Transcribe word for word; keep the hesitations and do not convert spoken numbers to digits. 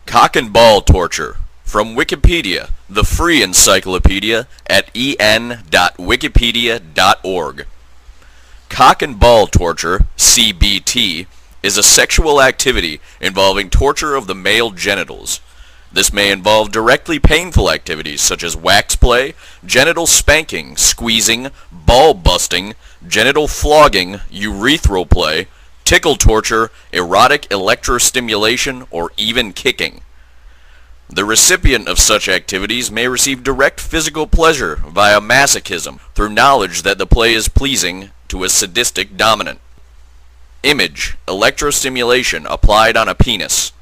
Cock and ball torture. From Wikipedia, the free encyclopedia at e n dot wikipedia dot org. Cock and ball torture, C B T, is a sexual activity involving torture of the male genitals. This may involve directly painful activities such as wax play, genital spanking, squeezing, ball busting, genital flogging, urethral play, tickle torture, erotic electrostimulation, or even kicking. The recipient of such activities may receive direct physical pleasure via masochism through knowledge that the play is pleasing to a sadistic dominant. Image: electrostimulation applied on a penis.